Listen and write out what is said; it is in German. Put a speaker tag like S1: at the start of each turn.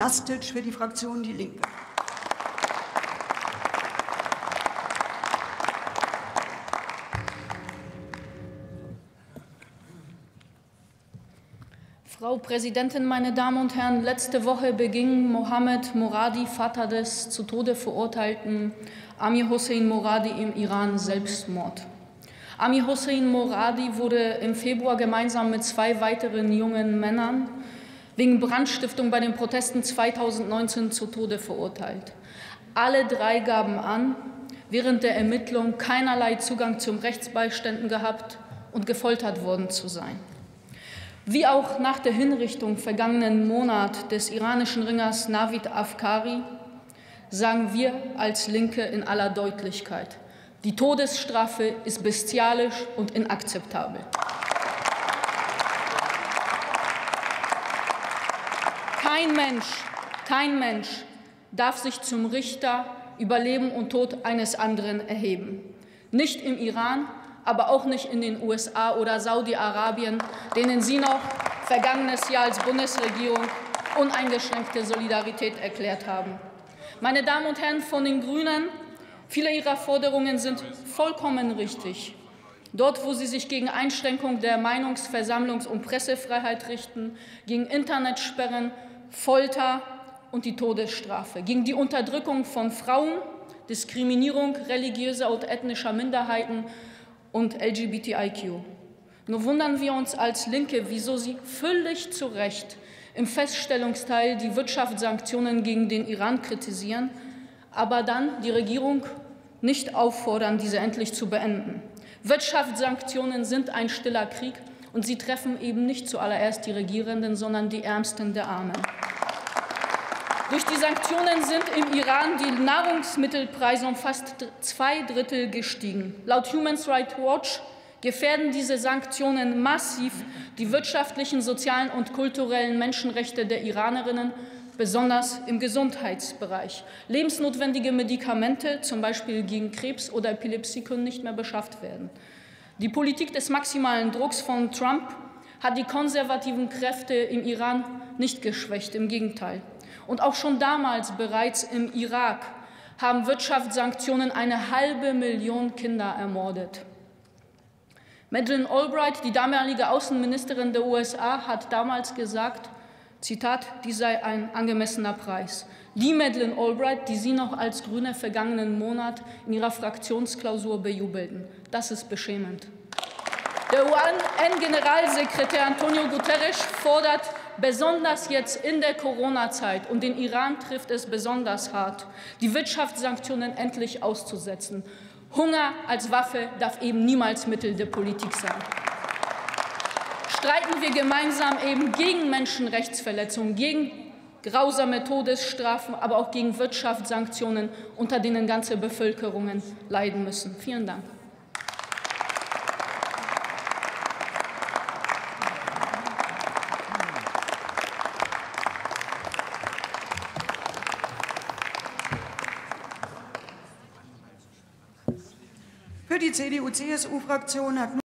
S1: Astitsch für die Fraktion Die Linke.
S2: Frau Präsidentin, meine Damen und Herren! Letzte Woche beging Mohammed Moradi, Vater des zu Tode verurteilten Amir Hossein Moradi, im Iran Selbstmord. Amir Hossein Moradi wurde im Februar gemeinsam mit 2 weiteren jungen Männern wegen Brandstiftung bei den Protesten 2019 zu Tode verurteilt. Alle 3 gaben an, während der Ermittlung keinerlei Zugang zum Rechtsbeiständen gehabt und gefoltert worden zu sein. Wie auch nach der Hinrichtung vergangenen Monat des iranischen Ringers Navid Afkari sagen wir als Linke in aller Deutlichkeit: Die Todesstrafe ist bestialisch und inakzeptabel. Kein Mensch darf sich zum Richter über Leben und Tod eines anderen erheben. Nicht im Iran, aber auch nicht in den USA oder Saudi-Arabien, denen Sie noch vergangenes Jahr als Bundesregierung uneingeschränkte Solidarität erklärt haben. Meine Damen und Herren von den Grünen, viele Ihrer Forderungen sind vollkommen richtig. Dort, wo Sie sich gegen Einschränkung der Meinungs-, Versammlungs- und Pressefreiheit richten, gegen Internetsperren, Folter und die Todesstrafe, gegen die Unterdrückung von Frauen, Diskriminierung religiöser und ethnischer Minderheiten und LGBTIQ. Nur wundern wir uns als Linke, wieso Sie völlig zu Recht im Feststellungsteil die Wirtschaftssanktionen gegen den Iran kritisieren, aber dann die Regierung nicht auffordern, diese endlich zu beenden. Wirtschaftssanktionen sind ein stiller Krieg, und sie treffen eben nicht zuallererst die Regierenden, sondern die Ärmsten der Armen. Durch die Sanktionen sind im Iran die Nahrungsmittelpreise um fast 2/3 gestiegen. Laut Human Rights Watch gefährden diese Sanktionen massiv die wirtschaftlichen, sozialen und kulturellen Menschenrechte der Iranerinnen, besonders im Gesundheitsbereich. Lebensnotwendige Medikamente, zum Beispiel gegen Krebs oder Epilepsie, können nicht mehr beschafft werden. Die Politik des maximalen Drucks von Trump hat die konservativen Kräfte im Iran nicht geschwächt, im Gegenteil. Und auch schon damals bereits im Irak haben Wirtschaftssanktionen 500.000 Kinder ermordet. Madeleine Albright, die damalige Außenministerin der USA, hat damals gesagt, Zitat, dies sei ein angemessener Preis. Die Madeleine Albright, die Sie noch als Grüne vergangenen Monat in Ihrer Fraktionsklausur bejubelten. Das ist beschämend. Der UN-Generalsekretär Antonio Guterres fordert besonders jetzt in der Corona-Zeit, und den Iran trifft es besonders hart, die Wirtschaftssanktionen endlich auszusetzen. Hunger als Waffe darf eben niemals Mittel der Politik sein. Streiten wir gemeinsam eben gegen Menschenrechtsverletzungen, gegen grausame Todesstrafen, aber auch gegen Wirtschaftssanktionen, unter denen ganze Bevölkerungen leiden müssen. Vielen Dank.
S1: Für die CDU-CSU-Fraktion hat